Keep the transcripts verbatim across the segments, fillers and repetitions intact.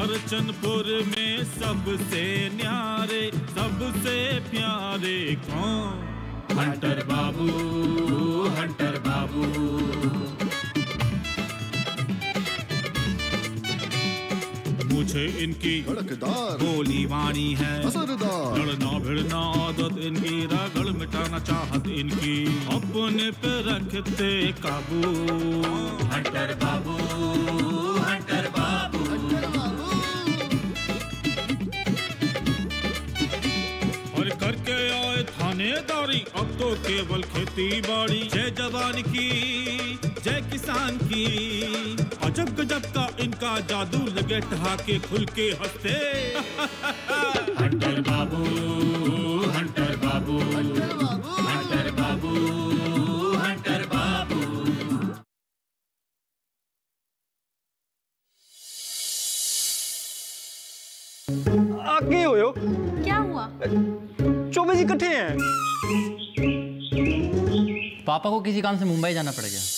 करचनपुर में सबसे न्यारे सबसे प्यारे कौन? Hunter babu, hunter babu. मुझे इनकी बोली वाणी है असरदार, लड़ना भिड़ना आदत इनकी, रगड़ मिटाना चाहत इनकी, अपने पे रखते काबू। हंटर बाबू, हंटर बाबू, और करके आए थानेदारी, अब तो केवल खेती बाड़ी। जय जवान की, जय किसान की, अजब गजब का इनका जादू, लगे ठहाके खुल के हंसते। Hunter babu, hunter babu, hunter babu, hunter babu, hunter babu. आगे हो यो। क्या हुआ? चौबीस इकट्ठे हैं। पापा को किसी काम से मुंबई जाना पड़ गया।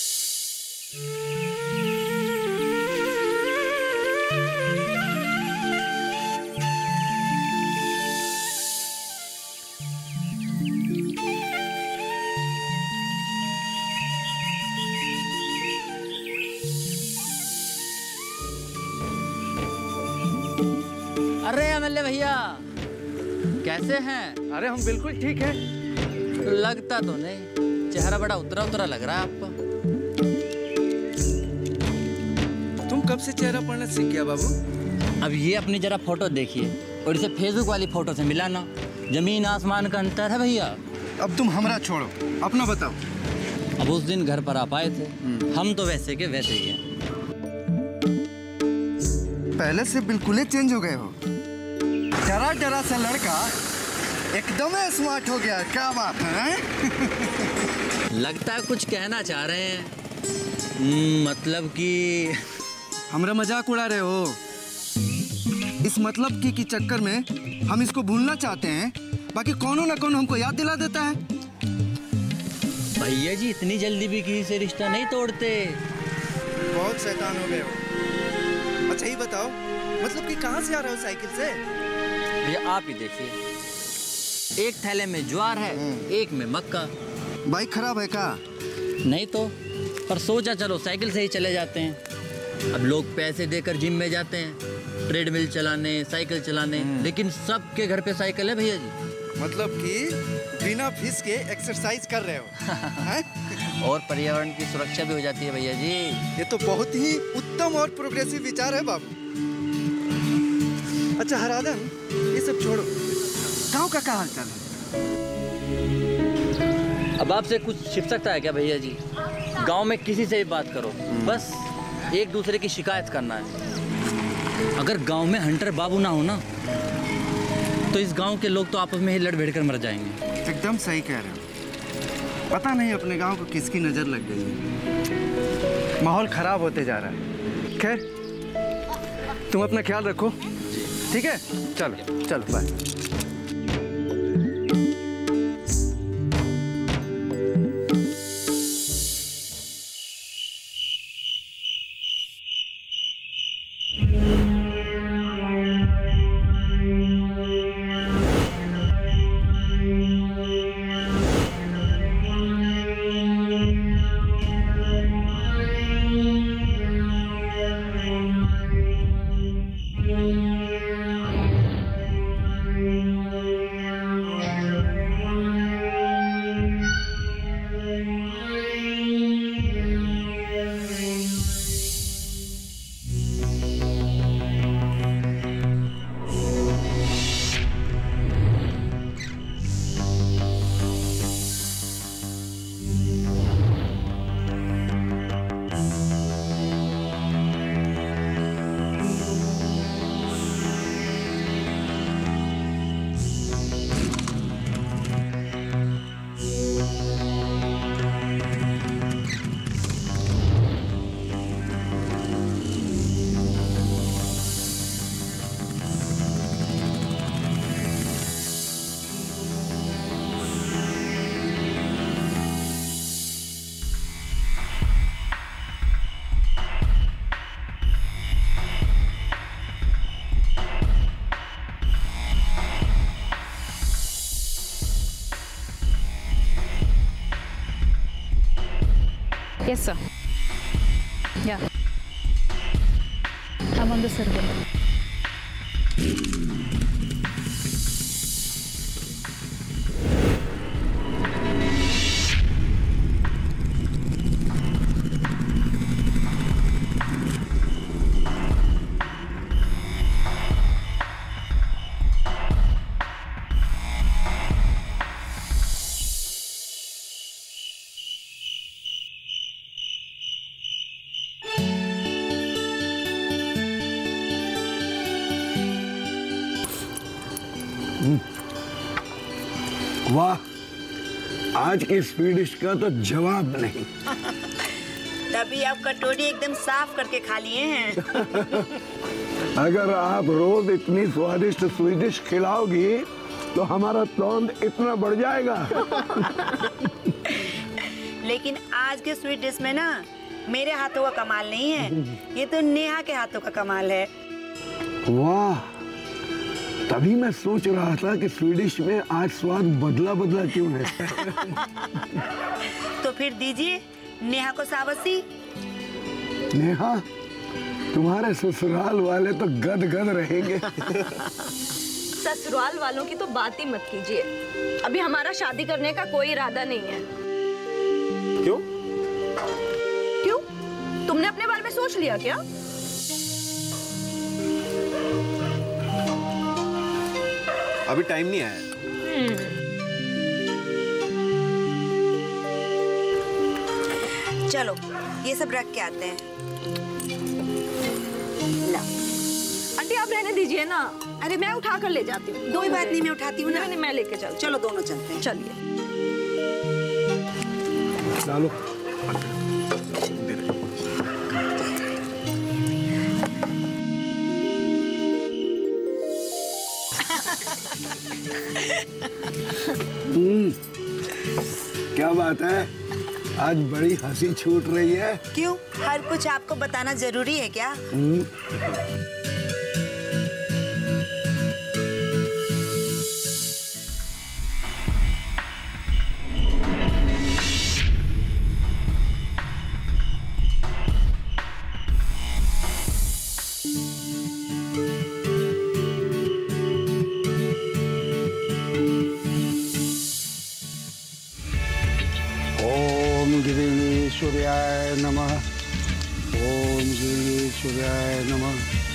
अरे एमएलए भैया कैसे हैं? अरे हम बिल्कुल ठीक हैं। लगता तो नहीं, चेहरा बड़ा उतरा उतरा लग रहा है आपका। तुम कब से चेहरा पढ़ना सीख गया बाबू? अब ये अपनी जरा फोटो देखिए और इसे फेसबुक वाली फोटो से मिलाना, जमीन आसमान का अंतर है भैया। अब तुम हमरा छोड़ो, अपना बताओ। अब उस दिन घर पर आप आए थे, हम तो वैसे के वैसे ही हैं। पहले से बिल्कुल ही चेंज हो गए हो। डरा डरा सा लड़का एकदम स्मार्ट हो गया, क्या बात है? लगता है कुछ कहना चाह रहे हैं। मतलब कि हमरा मजाक उड़ा रहे हो? इस मतलब की, की चक्कर में हम इसको भूलना चाहते हैं, बाकी कौनो ना कौनो हमको याद दिला देता है। भैया जी इतनी जल्दी भी किसी से रिश्ता नहीं तोड़ते। बहुत शैतान हो गए हो। अच्छा ही बताओ, मतलब कि कहाँ से आ रहे हो साइकिल से? भैया आप ही देखिए, एक थैले में ज्वार है, एक में मक्का। बाइक खराब है का? नहीं तो, पर सोचा चलो साइकिल से ही चले जाते हैं। अब लोग पैसे देकर जिम में जाते हैं, ट्रेडमिल चलाने, साइकिल चलाने, लेकिन सबके घर पे साइकिल है भैया जी। मतलब कि बिना फीस के एक्सरसाइज कर रहे हो। और पर्यावरण की सुरक्षा भी हो जाती है भैया जी। ये तो बहुत ही उत्तम और प्रोग्रेसिव विचार है बाबू। अच्छा हराधन, ये सब छोड़ो, गांव का क्या हाल चाल है? अब आपसे कुछ छिप सकता है क्या भैया जी? गांव में किसी से भी बात करो, बस एक दूसरे की शिकायत करना है। अगर गांव में हंटर बाबू ना हो ना, तो इस गांव के लोग तो आपस में ही लड़ भिड़ कर मर जाएंगे। एकदम सही कह रहे हो। पता नहीं अपने गांव को किसकी नजर लग गई है। माहौल खराब होते जा रहा है। खैर तुम अपना ख्याल रखो, ठीक है? चलो चलो bye. Yes, sir. Yeah. I'm on the server. वाह, आज की स्वीडिश का तो जवाब नहीं। तभी आप कटोरी एकदम साफ करके खा लिए हैं। अगर आप रोज इतनी स्वादिष्ट स्वीडिश खिलाओगी तो हमारा तौंद इतना बढ़ जाएगा। लेकिन आज के स्वीट डिश में ना मेरे हाथों का कमाल नहीं है, ये तो नेहा के हाथों का कमाल है। वाह, तभी मैं सोच रहा था कि स्वीडिश में आज स्वाद बदला बदला क्यों है। तो फिर दीजिए नेहा को शाबाशी। नेहा, तुम्हारे ससुराल वाले तो गद गद रहेंगे। ससुराल वालों की तो बात ही मत कीजिए, अभी हमारा शादी करने का कोई इरादा नहीं है। क्यों? क्यों? तुमने अपने बारे में सोच लिया क्या? अभी टाइम नहीं आया। चलो ये सब रख के आते हैं। ला। आंटी आप रहने दीजिए ना, अरे मैं उठा कर ले जाती हूँ। कोई बात नहीं, मैं उठाती हूँ ना। नहीं, मैं लेके चल। चलो दोनों चलते हैं। चलिए। चलो। हम्म, क्या बात है, आज बड़ी हंसी छूट रही है। क्यों, हर कुछ आपको बताना जरूरी है क्या? हम्म। सूर्याय नमः। ओम सूर्याय नमः।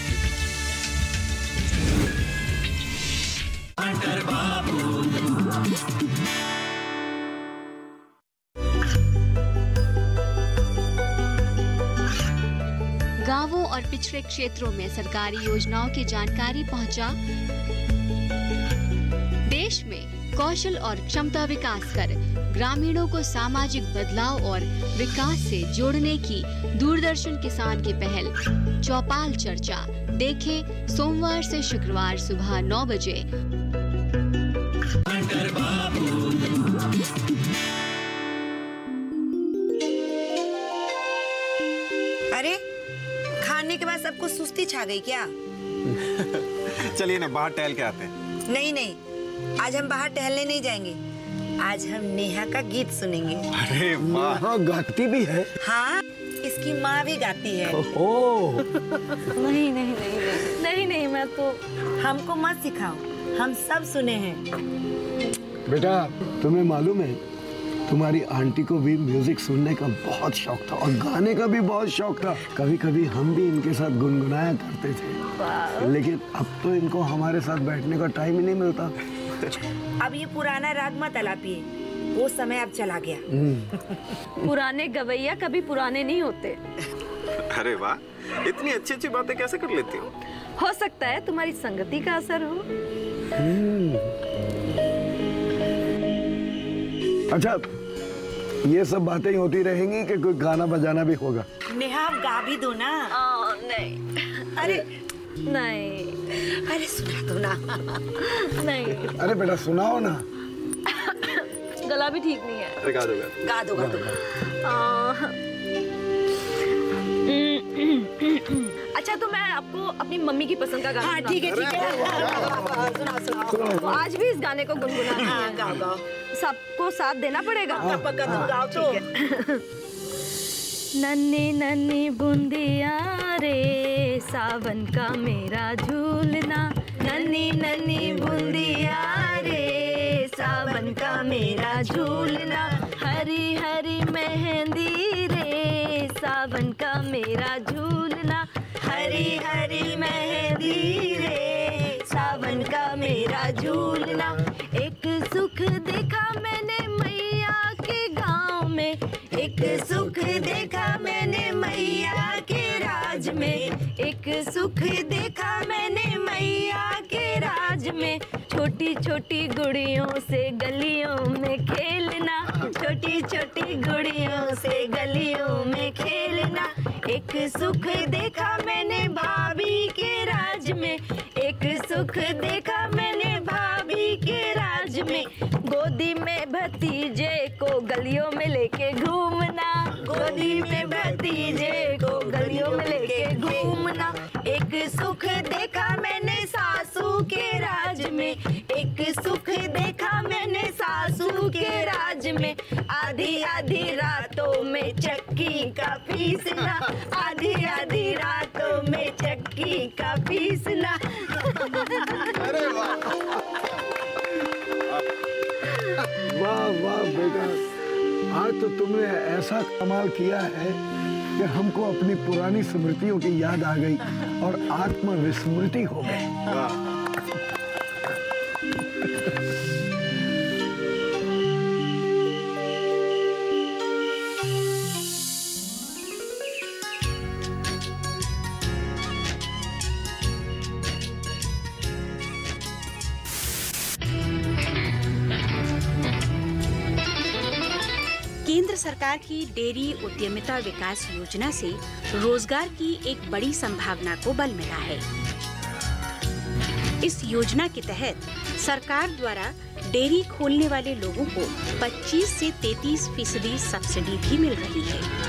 गांवों और पिछड़े क्षेत्रों में सरकारी योजनाओं की जानकारी पहुंचा। देश में कौशल और क्षमता विकास कर ग्रामीणों को सामाजिक बदलाव और विकास से जोड़ने की दूरदर्शन किसान की पहल चौपाल चर्चा देखें सोमवार से शुक्रवार सुबह नौ बजे। अरे खाने के बाद सबको सुस्ती छा गई क्या? चलिए ना बाहर टहल के आते हैं। नहीं नहीं, आज हम बाहर टहलने नहीं जाएंगे, आज हम नेहा का गीत सुनेंगे। अरे वाह, नेहा गाती भी है? हाँ, इसकी माँ भी गाती है। ओह। नहीं नहीं नहीं नहीं नहीं नहीं, मैं तो। हमको मत सिखाओ, हम सब सुने हैं। बेटा, तुम्हें मालूम है तुम्हारी आंटी को भी म्यूजिक सुनने का बहुत शौक था और गाने का भी बहुत शौक था। कभी कभी हम भी इनके साथ गुनगुनाया करते थे, लेकिन अब तो इनको हमारे साथ बैठने का टाइम ही नहीं मिलता। अब ये पुराना राग मत अलापिए, वो समय अब चला गया। पुराने गवैया कभी पुराने नहीं होते। अरे वाह, इतनी अच्छी अच्छी बातें कैसे कर लेती हो? हो सकता है तुम्हारी संगति का असर हो। अच्छा, ये सब बातें ही होती रहेंगी कि कोई गाना बजाना भी होगा? नेहा आप गा भी दो ना। आ, नहीं। अरे नहीं। अरे सुना दो ना। नहीं। अरे बेटा सुनाओ ना। गला भी ठीक नहीं है। अरे गा दो गा दो गा दो। अच्छा तो मैं आपको अपनी मम्मी की पसंद का गाना। हाँ ठीक है ठीक है। सुनाओ सुनाओ। तो आज भी इस गाने को गुनगुनाना है। गाओ गाओ। सबको साथ देना पड़ेगा। पक्का तुम गाओ तो। नन्ही नन्ही बूंदिया रे सावन का मेरा झूलना, नन्ही नन्ही बूंदिया रे सावन का मेरा झूलना, हरी हरी मेहंदी रे सावन का मेरा झूलना, हरी हरी मेहंदी रे सावन का मेरा झूलना। एक सुख देखा मैंने मैया के गाँव में, एक सुख देखा मैंने मैया के राज में, एक सुख देखा मैंने मैया के राज में, छोटी छोटी गुड़ियों से गलियों में खेलना, छोटी छोटी गुड़ियों से गलियों में खेलना। एक सुख देखा मैंने भाभी के राज में, एक सुख देखा मैंने भाभी के राज में, गोदी में भतीजे को गलियों में लेके घूमना, गोदी में भतीजे को गलियों में लेके घूमना। एक सुख देखा मैंने सासू के राज में, एक सुख देखा मैंने सासू के राज में, आधी आधी रातों में चक्की का पीसना, आधी आधी रातों में चक्की का पीसना। अरे वाह वाह वाह बेटा, आज तो तुमने ऐसा कमाल किया है कि हमको अपनी पुरानी स्मृतियों की याद आ गई और आत्मविस्मृति हो गई। केंद्र सरकार की डेयरी उद्यमिता विकास योजना से रोजगार की एक बड़ी संभावना को बल मिला है। इस योजना के तहत सरकार द्वारा डेयरी खोलने वाले लोगों को पच्चीस से तैंतीस फीसदी सब्सिडी भी मिल रही है।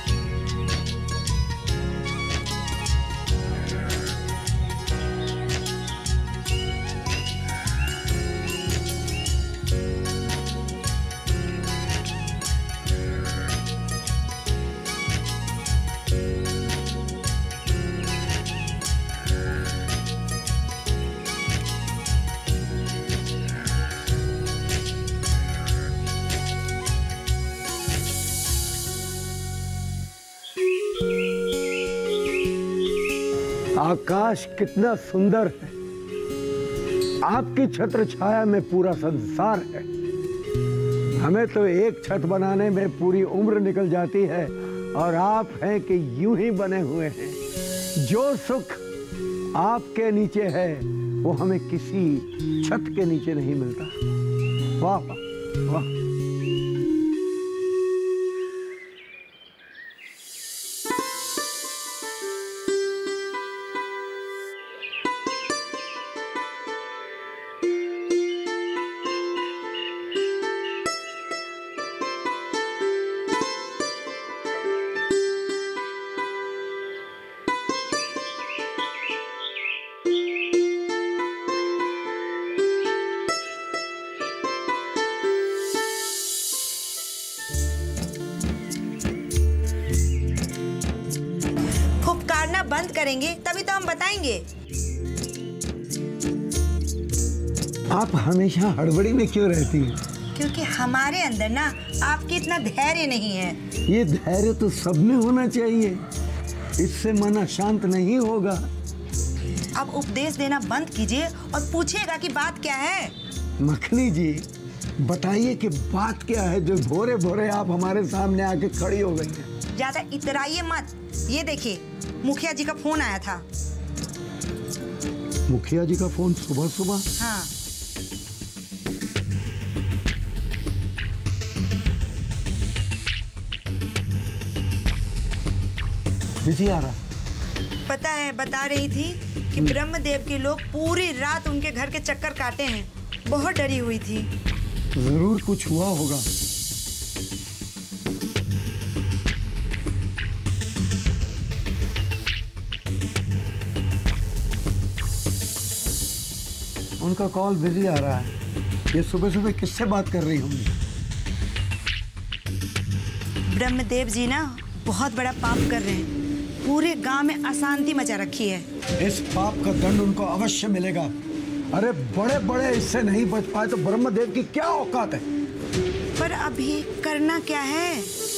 आकाश कितना सुंदर है, आपकी छत्र छाया में पूरा संसार है। हमें तो एक छत बनाने में पूरी उम्र निकल जाती है और आप हैं कि यूं ही बने हुए हैं। जो सुख आपके नीचे है वो हमें किसी छत के नीचे नहीं मिलता। वाह वाह वाह। बंद करेंगे तभी तो हम बताएंगे। आप हमेशा हड़बड़ी में क्यों रहती हैं? क्योंकि हमारे अंदर ना आपकी इतना धैर्य नहीं है। ये धैर्य तो सब में होना चाहिए, इससे मन अशांत नहीं होगा। अब उपदेश देना बंद कीजिए और पूछिएगा कि बात क्या है। मखनी जी बताइए कि बात क्या है जो भोरे भोरे आप हमारे सामने आके खड़ी हो गई हैं। ज्यादा इतराइए मत। ये देखिए मुखिया जी का फोन आया था। मुखिया जी का फोन सुबह सुबह? हाँ। बिजी आ रहा? पता है, बता रही थी कि ब्रह्मदेव के लोग पूरी रात उनके घर के चक्कर काटे हैं। बहुत डरी हुई थी। जरूर कुछ हुआ होगा। उनका कॉल बिजी आ रहा है। ये सुबह सुबह किससे बात कर रही होंगी? ब्रह्मदेव जी ना बहुत बड़ा पाप कर रहे हैं। पूरे गांव में अशांति मचा रखी है। इस पाप का दंड उनको अवश्य मिलेगा। अरे बड़े बड़े इससे नहीं बच पाए तो ब्रह्मदेव की क्या औकात है। पर अभी करना क्या है?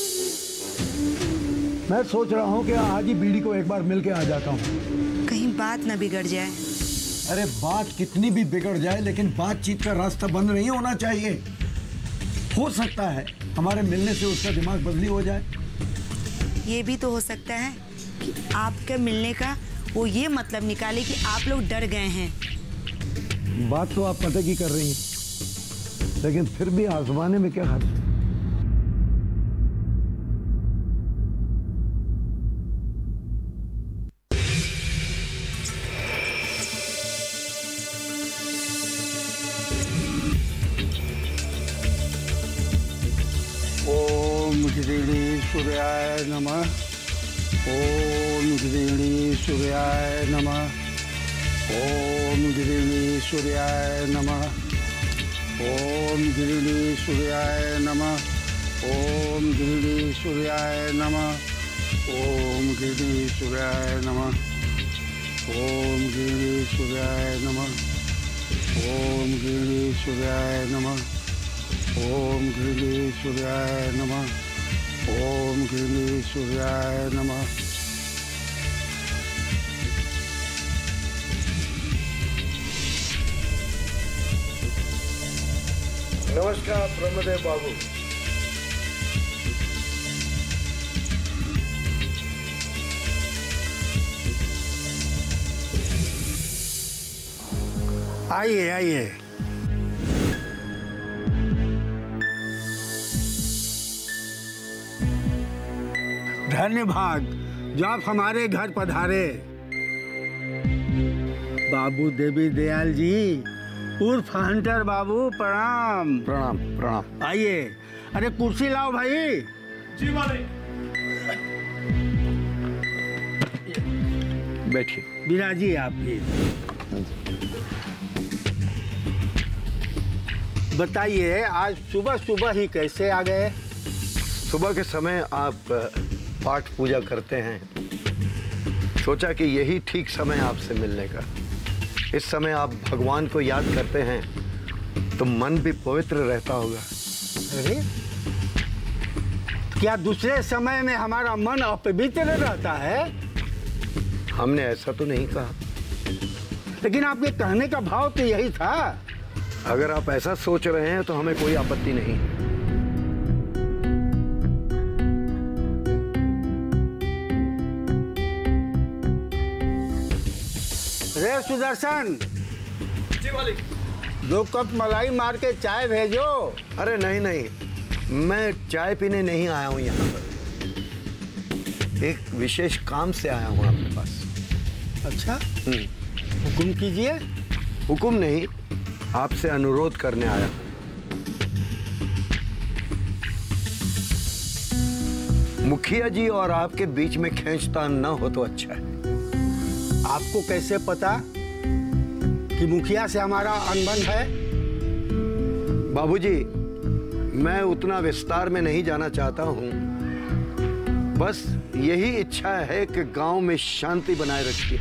मैं सोच रहा हूँ कि आज ही बीड़ी को एक बार मिल के आ जाता हूँ। कहीं बात न बिगड़ जाए। अरे बात कितनी भी बिगड़ जाए लेकिन बातचीत का रास्ता बंद नहीं होना चाहिए। हो सकता है हमारे मिलने से उसका दिमाग बदली हो जाए। ये भी तो हो सकता है कि आपके मिलने का वो ये मतलब निकाले कि आप लोग डर गए हैं। बात तो आप पता की कर रही हैं, लेकिन फिर भी आजमाने में क्या हर्ज है। ओम गिरिणी सूर्याय नमः। ओम गिरिणी सूर्याय नमः। ओम गिरिणी सूर्याय नमः। ओम गिरिणी सूर्याय नमः। ओम गिरिणी सूर्याय नमः। ओम गिरिणी सूर्याय नमः। ओम गिरिणी सूर्याय नमः। ओम गिरिणी सूर्याय नमः। ओम गिरिणी सूर्याय नमः। ओम गिरिणी सूर्याय नमः। नमस्कार ब्रह्मदेव बाबू। आइए आइए। धन्य भाग जो आप हमारे घर पधारे। बाबू देवी दयाल जी उर्फ हंटर बाबू प्रणाम। प्रणाम प्रणाम। आइए। अरे कुर्सी लाओ भाई। जी मालिक। बैठिए। बिराजिए आप भी। बताइए आज सुबह सुबह ही कैसे आ गए? सुबह के समय आप पाठ पूजा करते हैं, सोचा कि यही ठीक समय आपसे मिलने का। इस समय आप भगवान को याद करते हैं तो मन भी पवित्र रहता होगा। अरे क्या दूसरे समय में हमारा मन अपवित्र रहता है? हमने ऐसा तो नहीं कहा, लेकिन आपके कहने का भाव तो यही था। अगर आप ऐसा सोच रहे हैं तो हमें कोई आपत्ति नहीं। रे सुदर्शन। जी मालिक। दो कप मलाई मार के चाय भेजो। अरे नहीं नहीं, मैं चाय पीने नहीं आया हूँ यहाँ पर। एक विशेष काम से आया हूँ आपके पास। अच्छा, हुक्म कीजिए। हुक्म नहीं, आपसे अनुरोध करने आया हूँ। मुखिया जी और आपके बीच में खींचतान न हो तो अच्छा है। आपको कैसे पता कि मुखिया से हमारा अनबन है? बाबूजी, मैं उतना विस्तार में नहीं जाना चाहता हूँ। बस यही इच्छा है कि गांव में शांति बनाए रखिए।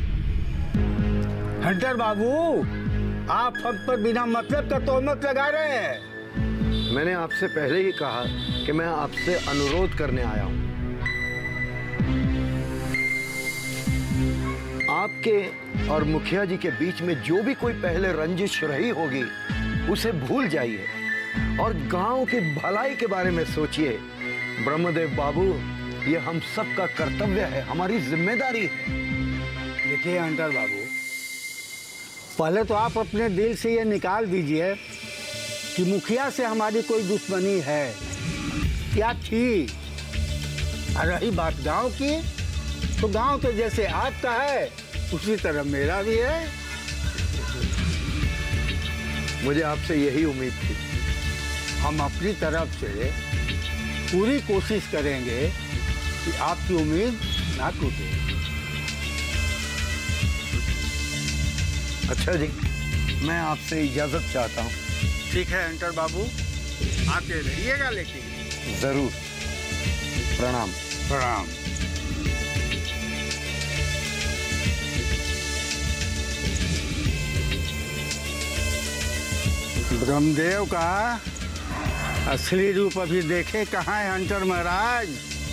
हंटर बाबू, आप हम पर बिना मतलब का तोहमत लगा रहे हैं। मैंने आपसे पहले ही कहा कि मैं आपसे अनुरोध करने आया हूँ। आपके और मुखिया जी के बीच में जो भी कोई पहले रंजिश रही होगी उसे भूल जाइए और गांव की भलाई के बारे में सोचिए। ब्रह्मदेव बाबू, ये हम सबका कर्तव्य है, हमारी जिम्मेदारी है। देखिए हंटर बाबू, पहले तो आप अपने दिल से ये निकाल दीजिए कि मुखिया से हमारी कोई दुश्मनी है या थी। और रही बात गांव की, तो गांव तो जैसे आपका है उसी तरह मेरा भी है। मुझे आपसे यही उम्मीद थी। हम अपनी तरफ से पूरी कोशिश करेंगे कि आपकी उम्मीद ना टूटे। अच्छा जी, मैं आपसे इजाजत चाहता हूँ। ठीक है हंटर बाबू, आते रहिएगा लेकिन। जरूर। प्रणाम। प्रणाम। ब्रह्मदेव का असली रूप अभी देखे कहाँ है हंटर महाराज?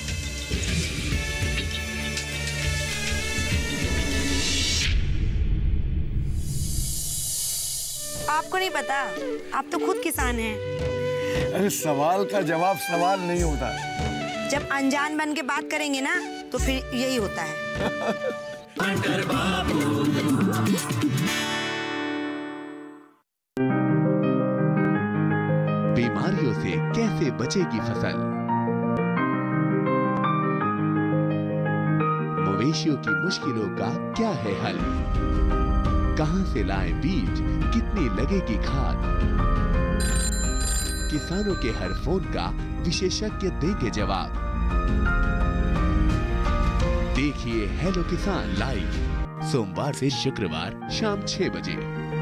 आपको नहीं पता, आप तो खुद किसान हैं। अरे सवाल का जवाब सवाल नहीं होता। जब अनजान बन के बात करेंगे ना तो फिर यही होता है। हंटर बाबू। बीमारियों से कैसे बचेगी फसल? मवेशियों की मुश्किलों का क्या है हल? कहां से लाएं बीज, कितनी लगेगी खाद? किसानों के हर फोन का विशेषज्ञ देंगे जवाब। देखिए हेलो किसान लाइव सोमवार से शुक्रवार शाम छह बजे।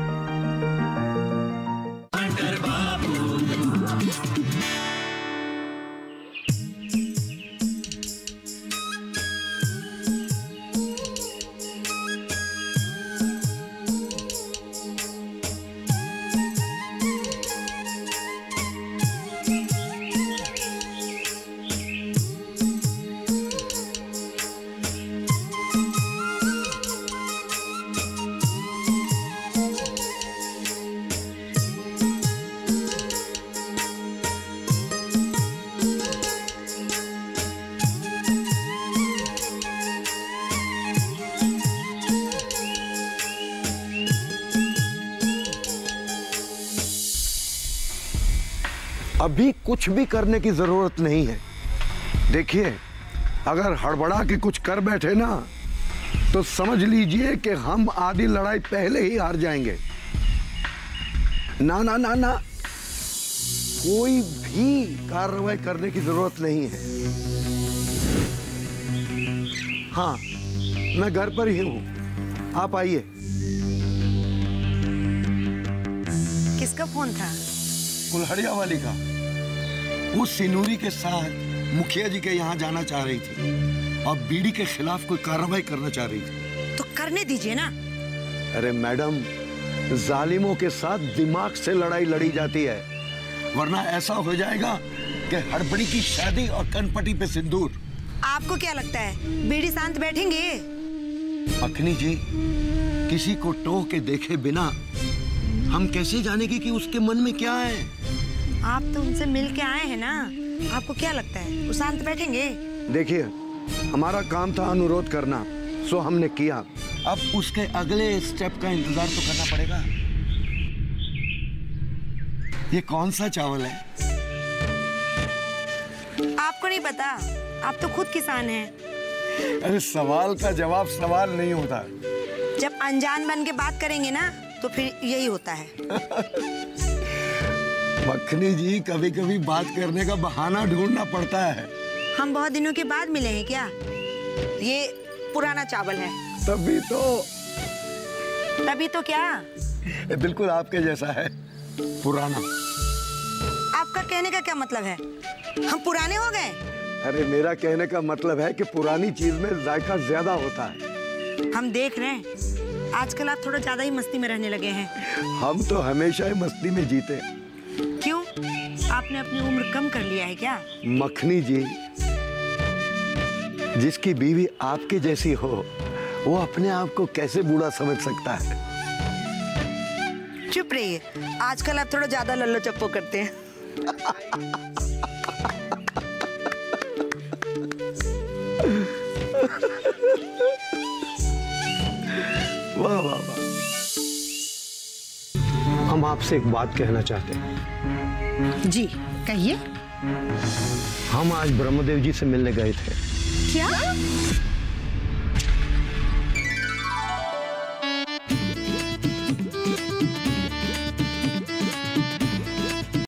अभी कुछ भी करने की जरूरत नहीं है। देखिए, अगर हड़बड़ा के कुछ कर बैठे ना तो समझ लीजिए कि हम आधी लड़ाई पहले ही हार जाएंगे। ना ना ना ना, कोई भी कार्रवाई करने की जरूरत नहीं है। हाँ, मैं घर पर ही हूँ, आप आइए। किसका फोन था? कुल्हड़िया वाली का। वो सिनूरी के साथ मुखिया जी के यहाँ जाना चाह रही थी और बीड़ी के खिलाफ कोई कार्रवाई करना चाह रही थी। तो करने दीजिए ना। अरे मैडम, जालिमों के साथ दिमाग से लड़ाई लड़ी जाती है, वरना ऐसा हो जाएगा कि हड़बड़ी की शादी और कनपटी पे सिंदूर। आपको क्या लगता है बीड़ी शांत बैठेंगे? अखनी जी, किसी को टोह के देखे बिना हम कैसे जानेंगे कि उसके मन में क्या है? आप तो उनसे मिल के आए हैं ना, आपको क्या लगता है वो शांत बैठेंगे? देखिए, हमारा काम था अनुरोध करना, सो हमने किया। अब उसके अगले स्टेप का इंतजार तो करना पड़ेगा। ये कौन सा चावल है? आपको नहीं पता, आप तो खुद किसान हैं। अरे सवाल का जवाब सवाल नहीं होता। जब अनजान बन के बात करेंगे ना तो फिर यही होता है। मखनी जी, कभी कभी बात करने का बहाना ढूंढना पड़ता है। हम बहुत दिनों के बाद मिले हैं क्या? ये पुराना चावल है। तभी तो। तभी तो क्या? बिल्कुल आपके जैसा है, पुराना। आपका कहने का क्या मतलब है? हम पुराने हो गए? अरे मेरा कहने का मतलब है कि पुरानी चीज में जायका ज्यादा होता है। हम देख रहे हैं आजकल आप थोड़ा ज्यादा ही मस्ती में रहने लगे हैं। हम तो हमेशा ही मस्ती में जीते। क्यों? आपने अपनी उम्र कम कर लिया है क्या? मखनी जी, जिसकी बीवी आपके जैसी हो वो अपने आप को कैसे बूढ़ा समझ सकता है? चुप रहिए, आजकल आप थोड़ा ज्यादा लल्लो चप्पो करते हैं। वाह वाह वाह। हम आपसे एक बात कहना चाहते हैं। जी कहिए। हम आज ब्रह्मदेव जी से मिलने गए थे। क्या?